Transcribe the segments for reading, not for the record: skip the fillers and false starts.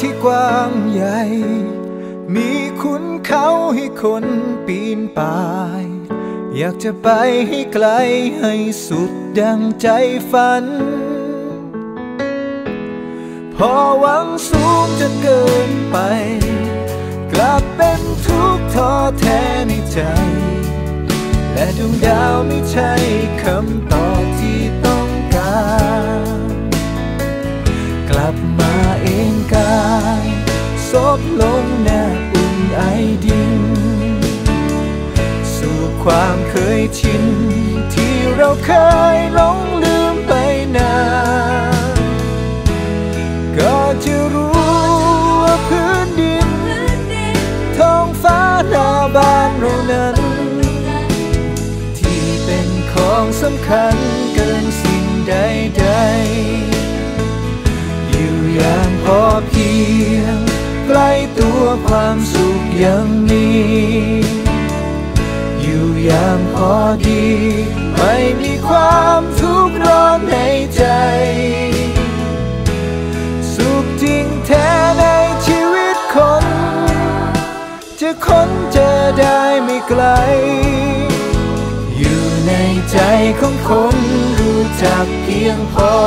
ที่กว้างใหญ่มีขุนเขาให้คนปีนป่ายอยากจะไปให้ไกลให้สุดดังใจฝันพอหวังสูงจนเกินไปกลับเป็นทุกข์ท้อแท้ในใจและดวงดาวไม่ใช่คำตอบที่ต้องการกลับมาเองกายซบลงแนบอุ่นไอดินสู่ความเคยชินที่เราเคยหลงลืมไปนานก็จะรู้ว่าพื้นดินท้องฟ้าหน้าบ้านเรานั้นที่เป็นของสำคัญเกินสิ่งใดๆอยู่อย่างพอเพียงใกล้ตัวความสุขยังมีอยู่อย่างพอดีไม่มีความทุกข์ร้อนในใจสุขจริงแท้ในชีวิตคนจะค้นเจอได้ไม่ไกลอยู่ในใจของคนรู้จักเพียงพอ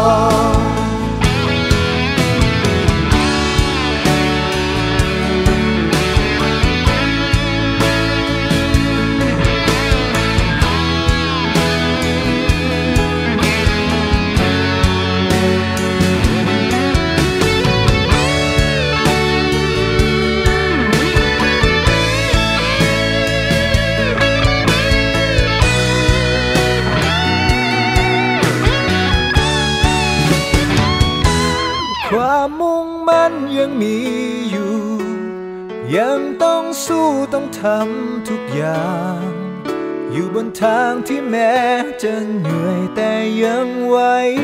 ความมุ่งมั่นยังมีอยู่ยังต้องสู้ต้องทำทุกอย่างอยู่บนทางที่แม้จะเหนื่อยแต่ยังไหว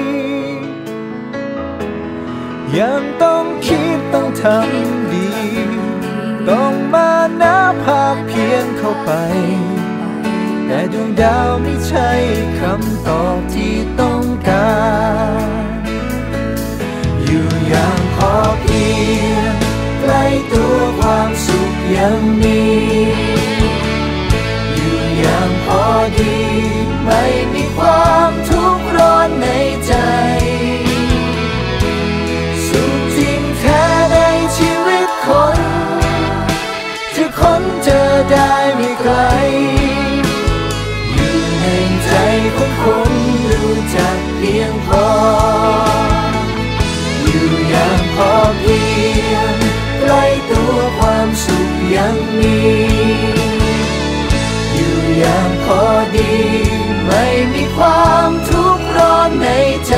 ยังต้องคิดต้องทำดีต้องมานับภาคเพียงเข้าไปแต่ดวงดาวไม่ใช่คำตอบที่ต้องการอยู่อย่างพอเพียงใกล้ตัวความสุขยังมีอยู่อย่างพอดีไม่มีความทุกข์ร้อนในใจสุขจริงแท้ในชีวิตคนจะค้นเจอได้ไม่ไกลอยู่ในใจของคนรู้จักเพียงพออยู่อย่างพอเพียงใกล้ตัวความสุขยังมีอยู่อย่างพอดีไม่มีความทุกข์ร้อนในใจ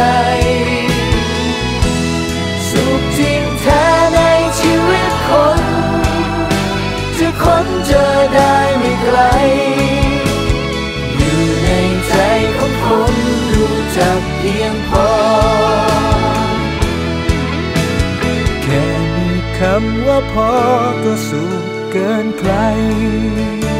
สุขจริงแท้ในชีวิตคนจะค้นเจอได้ไม่ไกลอยู่ในใจของคนรู้จักเพียงพอคำว่าพอก็สุขเกินใคร